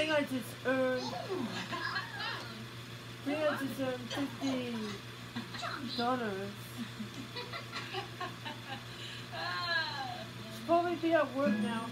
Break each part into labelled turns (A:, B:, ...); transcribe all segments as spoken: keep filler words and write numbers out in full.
A: think I just earned. I think I just earned fifty dollars. Should probably be at work now.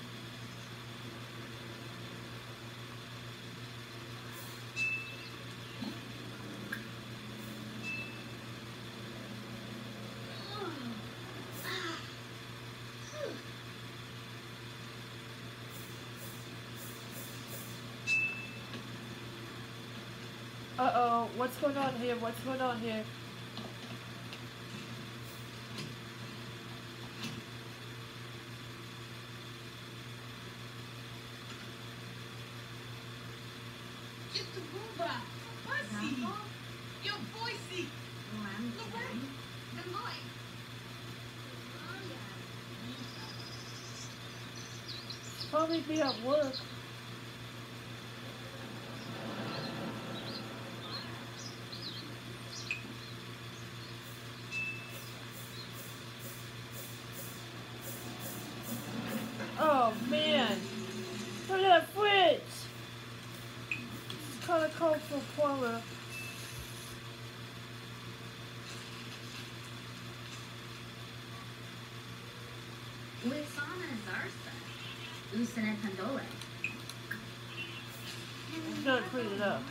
A: Uh-oh, what's going on here? What's going on here? Probably be at work. Oh man, look at that fridge. It's kind of cold for a plumber. I'm gonna clean it up.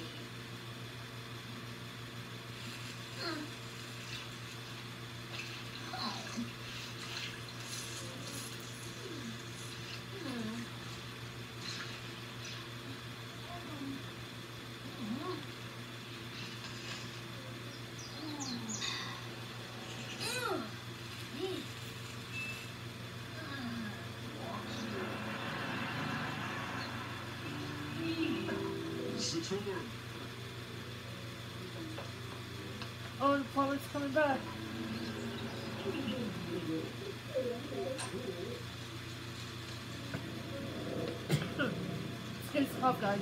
A: Oh, the plumber's coming back. It's getting tough, guys.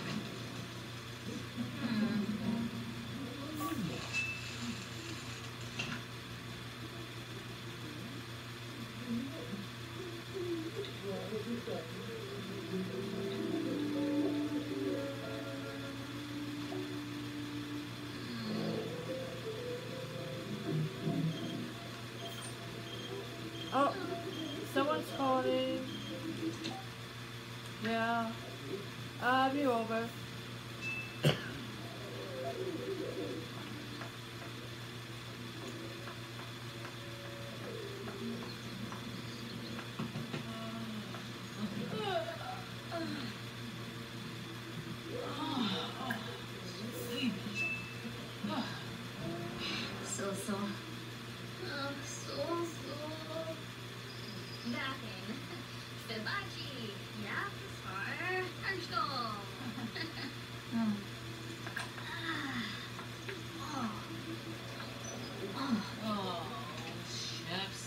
A: Oh, someone's calling. Yeah, I'll be over.
B: So, so. Oh, so, so. Dahin. Sebachi. Ja, svar. Armstrong.
C: Oh, chefs.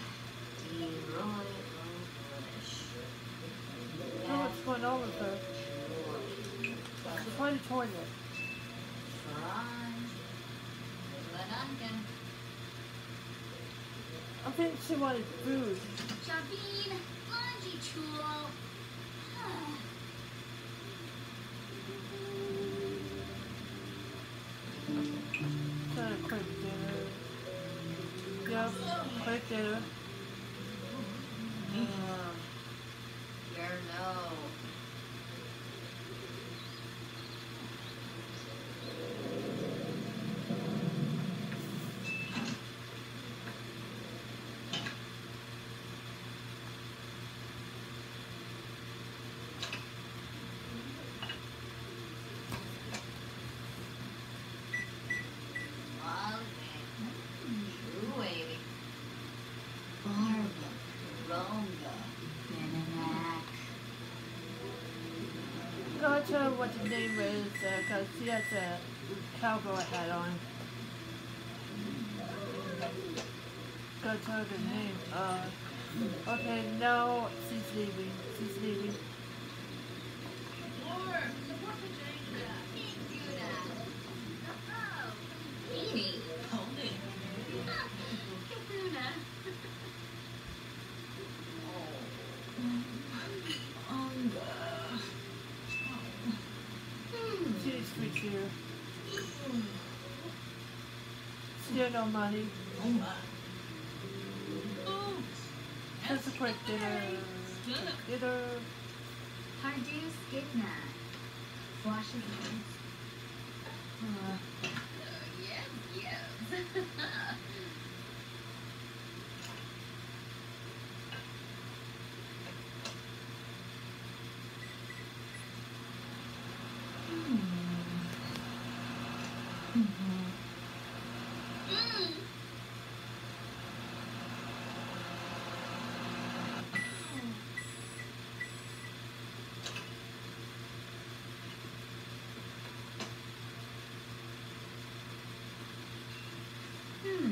A: Oh, what's going on with her? Find the toilet. I think she wanted food.
B: Shabin, laundry tool.
A: Trying to quick dinner. Yep, quick dinner.
B: You're low.
A: I'll tell her what the name is, because uh, she has a cowboy hat on. Gotta tell her the name. Uh, okay, now she's leaving. She's leaving. no money.
C: Oh my. Oh.
A: Just a quick dinner. Quick dinner.
B: Hardu Skidna. Washes hands.
C: Uh,
B: Yes, yes. Mm. Hmm.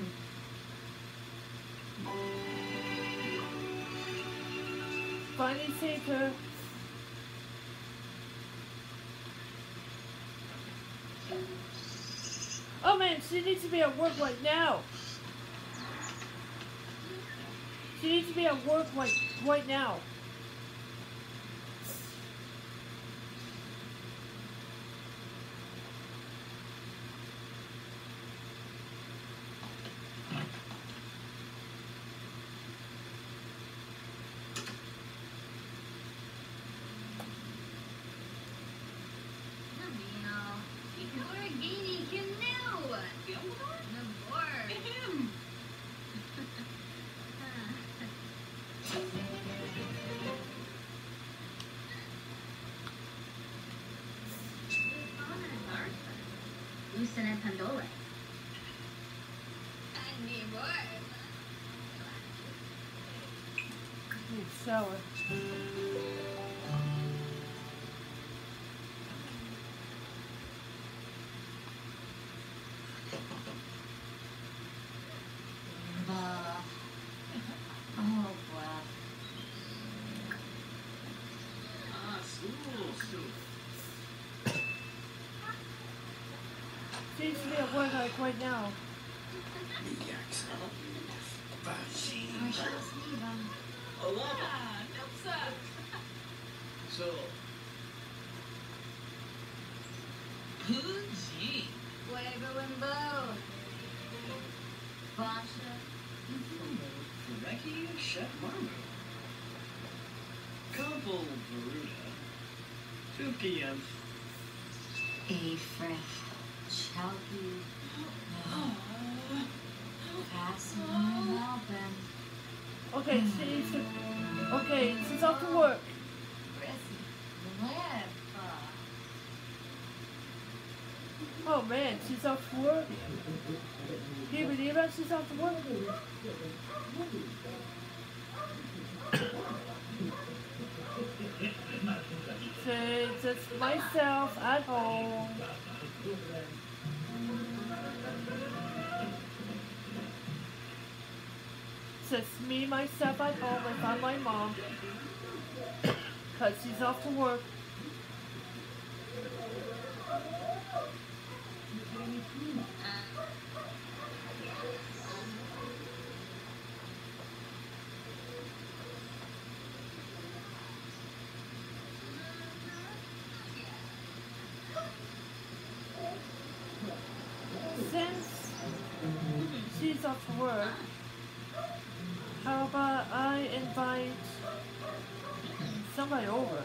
A: Finally saved her. Oh man, she needs to be at work right now. She needs to be at work right, right now.
B: Nabino. Ikuragini Canoe. Nabor.
C: him.
B: Lucina Pandole. Nibor.
A: Need shower.
C: Uh, oh, wow. Ah, school, school.
A: She needs to be at work like right now.
C: Ah, no, sir.
D: So,
C: Gee.
B: Huevo and Bo. Basha.
D: Reki Chef Marmo. Couple Veruda. two p m
B: Afresh. Chalky.
C: Oh.
B: Passing Melbourne.
A: Okay, she needs to. Okay, she's off to work. Oh man, she's off to work. Can you believe that she's off to work? So just myself at home. Just me, myself at home without my mom. Because she's off to work. Since she's off to work, how about I invite somebody over?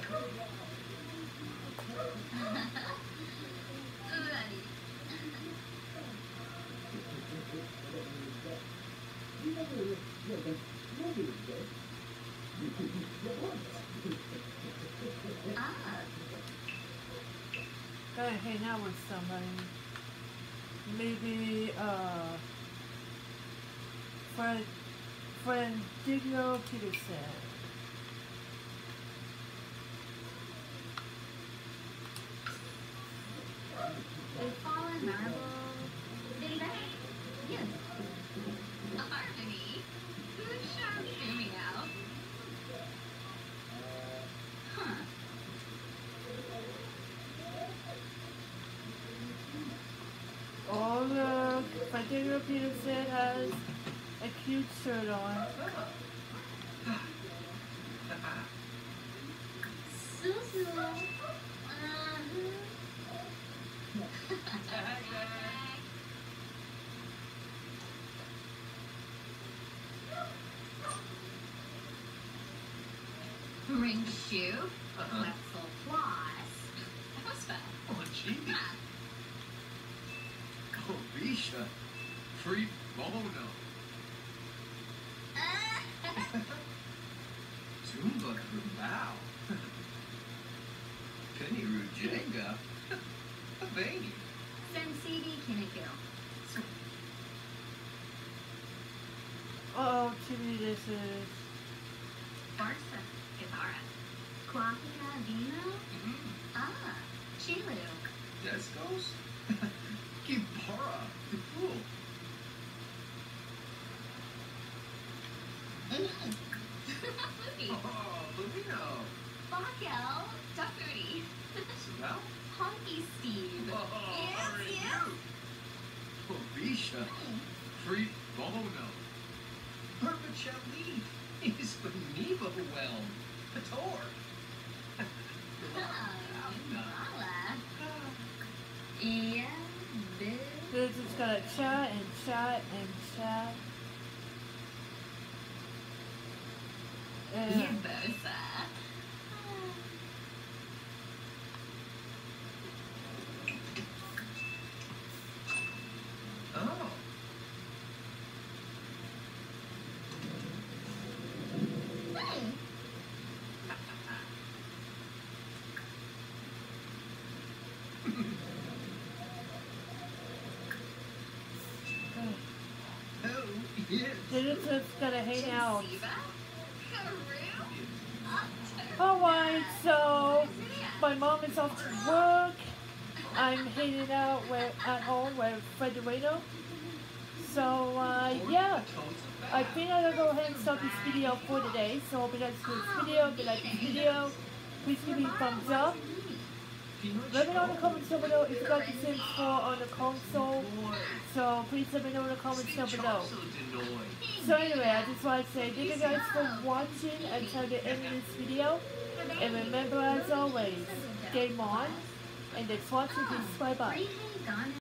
B: Ah.
A: Gotta hang out with somebody. Maybe, uh, friend, friend Digno Peterson.
B: A fallen marble. Did that? Yes. A harmony. Good shot, Jimmy out. Huh.
A: Oh look, friend Digno Peterson has a cute shirt on.
B: Susu. Uh-huh. Ring shoe.
C: Uh-huh.
B: Wetzel floss. That was fun.
C: Oh, gee. Oh, Bisha. Free Bono. Tumba Kurbao. Penny Rujenga. A baby.
B: Sensidi Kinnikill.
A: Oh, to me this is...
B: Barsa. Guevara. Quakia Vino.
C: Mm.
B: Ah. Chilu.
C: Descos. Kibara. The fool.
B: Luffy.
C: Oh, Luvino.
B: Bakel. Duckity.
C: Sabal.
B: Honky Steve.
C: Oh,
B: Yes,
C: are
B: yes.
C: you? Oh, Bisha. Free Bono. Herbachelli. He's Benivo well. Pator.
B: Mala. Yeah, big.
A: This is got chat and chat and chat.
B: Yeah,
A: And
B: Bosa.
C: Oh.
B: Hmm.
C: Oh, yes.
A: they're just gonna hang out.
B: Siva? Karoo?
A: Alright, so my mom is off to work. I'm hanging out with, at home with Federino. So, uh, yeah. I think I'm gonna go ahead and start this video for today. So, hope you guys enjoyed this video. If you like this video, please give me a thumbs up. Let me know in the comments down below if you got the Sims four on the console. So, please let me know in the comments down below. So anyway, I just want to say thank you guys for watching until the end of this video. And remember, as always, game on. And thanks for watching. Peace. Bye bye.